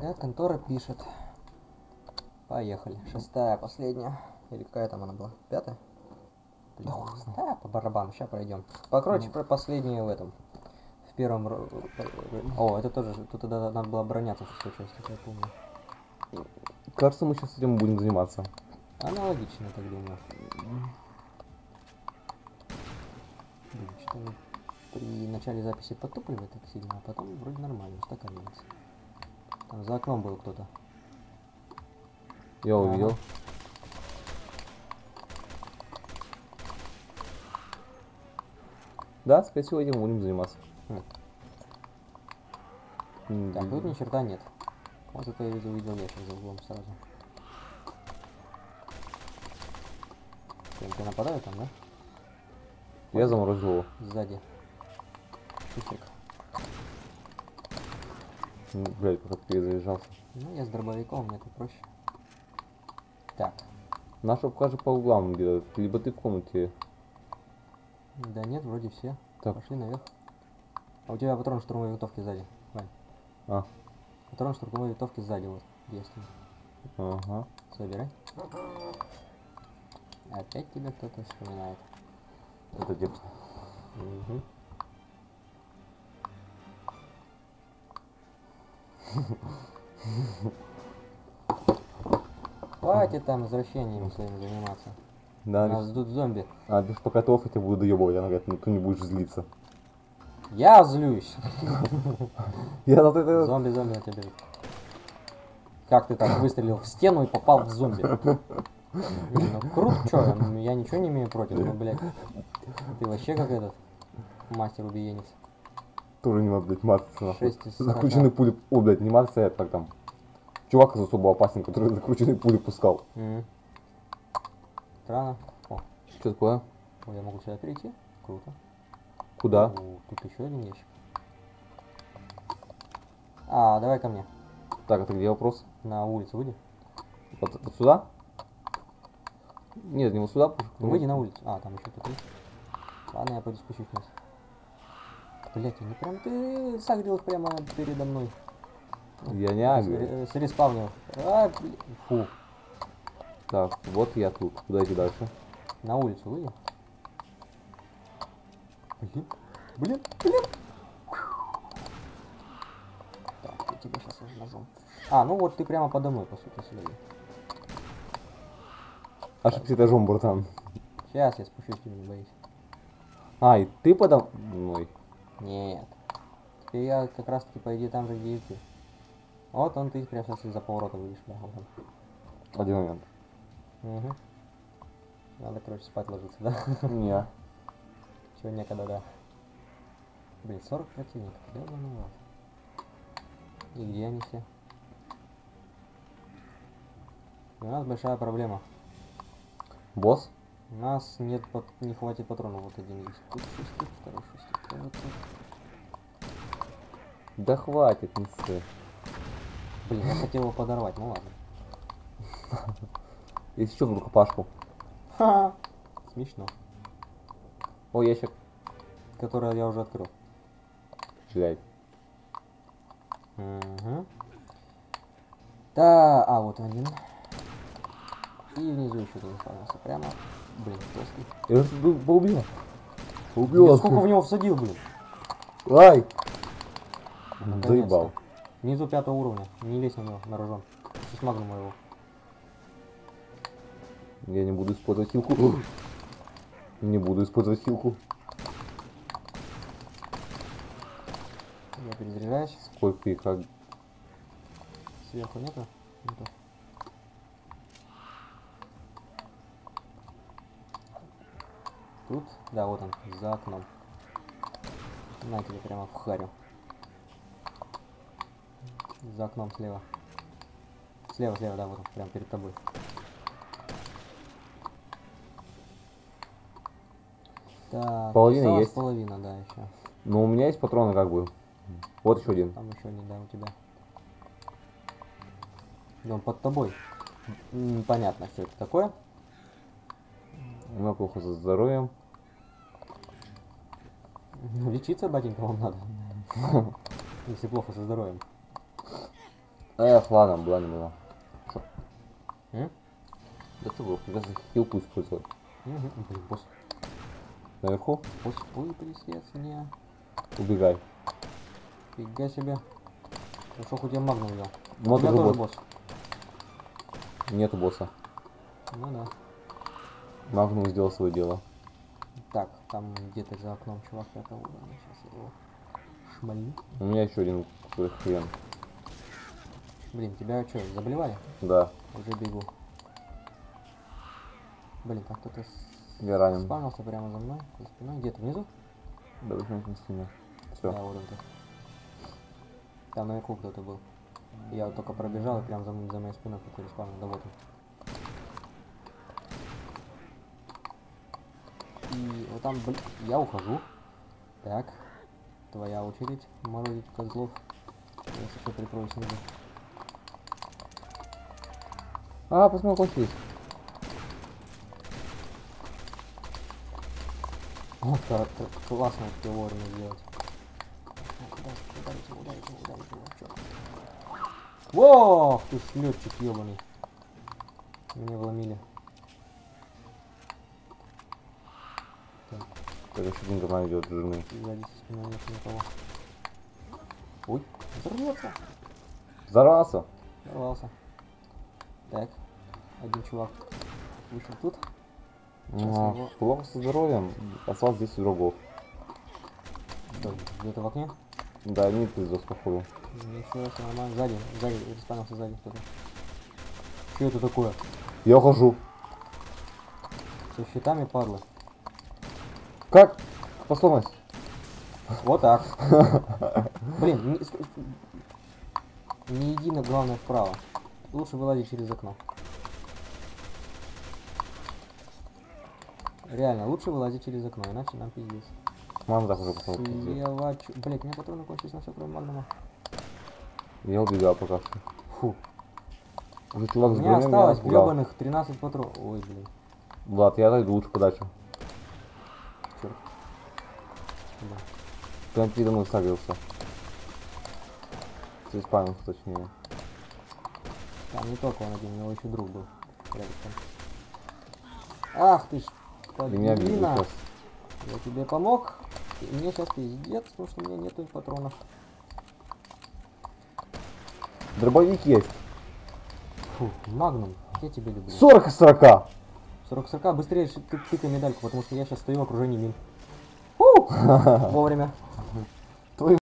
Да, контора пишет. Поехали. Шестая, последняя. Или какая там она была? Пятая? Да, по барабану, сейчас пройдем. Покороче, про последнее в этом. В первом... О, это тоже, тут тогда надо было обороняться в шестой части, я помню. Кажется, мы сейчас этим будем заниматься. Аналогично, так думаю. Блин, что-то при начале записи подтупливает так сильно, а потом вроде нормально, устаканивается. Там за окном был кто-то. Я увидел. Да, скорее всего, этим будем заниматься. Так, тут ни черта нет. Вот это я увидел ящик за углом сразу. Кто-нибудь нападает там, да? Я заморозил его. Сзади. Чусик. Блять, как перезаряжался. Ну, я с дробовиком, мне это проще. Так. Наша покажи по углам где-то. Либо ты в комнате. Да нет, вроде все. Так. Пошли наверх. А у тебя патрон штурмовой винтовки сзади. Вань. А. Патрон штурмовой винтовки сзади, вот. Если. Ага. Собирай. Опять тебя кто-то вспоминает. Это депс. Угу. Хватит там извращениями своими заниматься. Да, Нас ждут зомби. А, ты пока ты я тебя буду доебывать, она говорит, ну ты не будешь злиться. Я злюсь. Я на это... Зомби на тебя бежит. Как ты так выстрелил в стену и попал в зомби? Ну круто, чё, я ничего не имею против, ну блядь. Ты вообще как этот мастер убиенец. Тоже не надо, блядь, маться нахуй. 6 из 40. Закрученные пули. О, блядь, не маться, это как там. Чувак из особо опасен, который закрученные пули пускал. Странно. О, Что такое? ой, я могу сюда перейти. Круто. Куда? О, тут еще один ящик. А, давай ко мне. Так, это где вопрос? На улицу выйди. Вот сюда? Нет, не вот сюда. Выйди на улицу. А, там еще тут есть. Ладно, я пойду спущусь вниз. Блять, они прям ты сагрил прямо передо мной. Я не агрю. Респавнил. А, блин. Фу. Так, вот я тут. Куда идти дальше? На улицу выйди. Блин. Так, я тебя сейчас ножом. А, ну вот ты прямо подо мной, по сути, сюда. Ошибся этажом, братан. Сейчас я спущусь, ты не боись. А, и ты подо мной? Нет. Теперь я как раз таки по идее там же, где и ты. Вот он, ты прям сейчас из-за поворота выйдешь, да, вот он. Один момент. Угу. Надо, короче, спать ложиться, да? Не. Чего некогда, да. Блин, 40 противников, ёбаный в рот. И где они все? У нас большая проблема. Босс? У нас нет, не хватит патронов, вот один есть. Тут шестик, второй шестик, вот тут. Да хватит, не ссы. Блин, я хотел его подорвать, ну ладно. Если что, в рукопашку. Ха! Смешно. О, ящик. Который я уже открыл. Блядь. Угу. Да, а вот один. И внизу еще один оставался. Прямо, блин, плоский. Я же поубил. Убил. Я сколько в него всадил, блин. Ай! Наконец-то. Заебал. Внизу 5 уровня. Не лезь на него, на рожон. Сейчас магнум его. Я не буду использовать хилку. Не буду использовать хилку. Я перезаряжаюсь. Сколько их? Сверху нету? Нету. Тут? Да, вот он, за окном. На тебе прямо в харю. За окном слева. Слева, да, вот он, прям перед тобой. Так, Половина осталось есть. половина, да, еще. Но у меня есть патроны как бы. Вот еще один. Там еще один, да, у тебя. И он под тобой. Непонятно, что это такое. У меня плохо со здоровьем. Ну, лечиться, батенька, вам надо. Если плохо со здоровьем. Эх, ладно, была не была. Что? М? Да ты был, я за хилку использовал. Блин, босс. Наверху? Босс, ой, присец мне. Убегай. Фига себе. Хорошо, хоть я магнум взял. Вот У меня уже тоже босс. босс. Нету босса. Ну да. Магнум сделал свое дело. Так, там где-то за окном чувак 5-го уровня. Сейчас я его шмалю. У меня еще один хрен. Блин, тебя что, заблевали? Да, Уже бегу. Блин, там кто-то я ранен. спавнился прямо за мной. За спиной. Где-то внизу? Да, возьмем с ними. Да, Все. вот он тут. Там наверху кто-то был. Я вот только пробежал, и прям за моей спиной кто-то респавнил. Да вот он. И вот там, блин, я ухожу. Так. Твоя очередь морозить козлов. Если что, прикрою снизу. А, посмотри, кончились. Вот так, классно успел вовремя сделать. Ударить его, чё? Во, ты ж лётчик ёбаный. Меня вломили. Так, Так, еще один говна идет жены. сзади со спиной нет никого. Ой, взорвется. Взорвался. Взорвался. Так, один чувак вышел тут. Сейчас А, его... плохо со здоровьем. Осталось 10 врагов. Что, где-то в окне? Да, не пиздос, походу. Ничего себе, нормально. Сзади, респанился сзади кто-то. Что это такое? Я ухожу. Со щитами, падлы. Как? Способность. Вот так. Блин, не иди, главное, вправо. Лучше вылазить через окно. Реально, лучше вылазить через окно, иначе нам пиздец. Мам, так уже пошел. Слева... Блять, у меня патроны кончились на все, кроме магнума. Я убегал пока что. Фу. Уже чувак У с меня броней меня осталось напугал. гребаных 13 патронов. Ой, блин. Влад, я отойду лучше подальше. Черт. Да. Прям передо мной сагрился. Респавнился, точнее. Там не только он один, у него еще друг был. Рядышком. Ах ты ж, И меня бьют подлина. сейчас. Я тебе помог. И мне сейчас пиздец, потому что у меня нету патронов. Дробовик есть. Фу, магнум, я тебя люблю. 40 из 40. 40 быстрее тыкай медальку, потому что я сейчас стою в окружении мин. Фу! Вовремя.